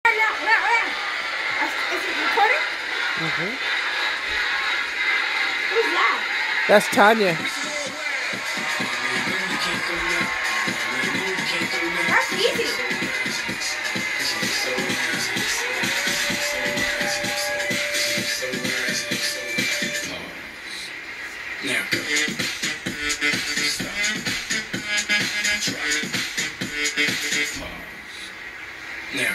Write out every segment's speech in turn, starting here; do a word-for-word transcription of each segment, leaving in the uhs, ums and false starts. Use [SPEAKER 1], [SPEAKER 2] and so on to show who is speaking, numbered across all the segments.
[SPEAKER 1] Is it recording?
[SPEAKER 2] Mm-hmm.
[SPEAKER 1] Who's that?
[SPEAKER 2] That's Tanya.
[SPEAKER 1] That's easy.
[SPEAKER 3] Now, now,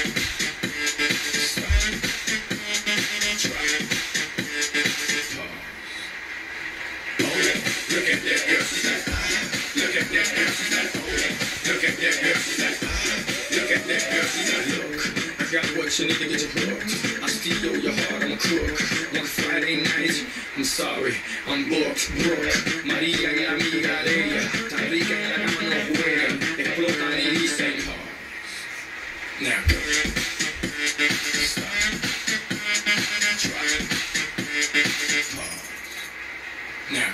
[SPEAKER 3] look at that girl, she's like, look at that girl, she's like, look at that girl, she's like, look at that girl, she's like, look, I got what you need to get you hooked. I steal your heart, I'm a crook. One Friday night, I'm sorry, I'm booked, broke. María y amiga de ella, tan rica en la cama no juegan, explotan y dicen, now, now,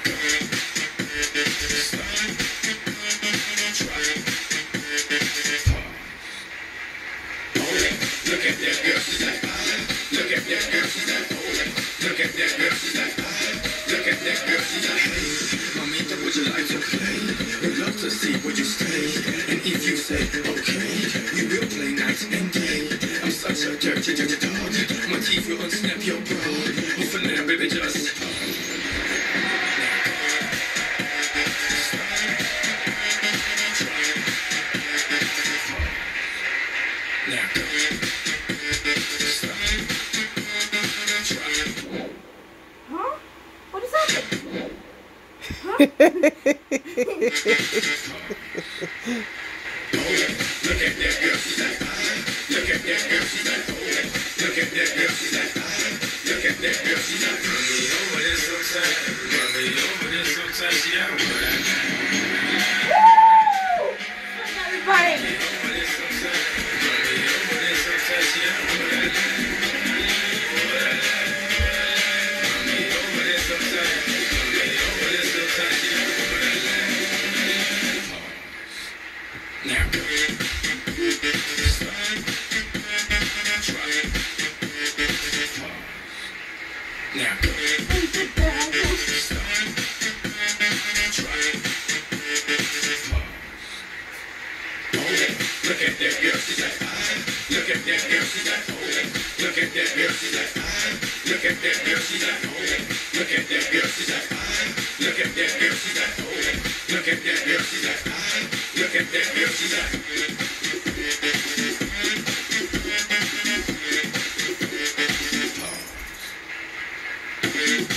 [SPEAKER 3] look at that girl, she's like, look at that girl, she's like, look at that girl, she's like, look at that girl, she's like, mamita, would you like to play? We'd love to see where you stay. And if you say, okay, we will play night and day. I'm such a dirty, dirty dog. My teeth will unsnap your bra. But for now, baby, just now.
[SPEAKER 1] Huh? What is happening? Huh?
[SPEAKER 3] Look at that girl, she's like, look at that girl, she's like, look at that girl, she's like, look at that girl, she's like, run me over there sometime, run me over there sometime, she out with that.
[SPEAKER 1] Everybody.
[SPEAKER 3] Run me over there sometime, run me over there sometime, she out with that. Run me over there sometime, run me over there sometime, she out with that. Now. Now, look at that girl, she's like, look at that girl, she's like, look at that girl, she's like, look at that girl, she's like, look at that girl, she's like, look at that girl, she's like, look at that girl, she's like, look at that girl, she's like. Pause.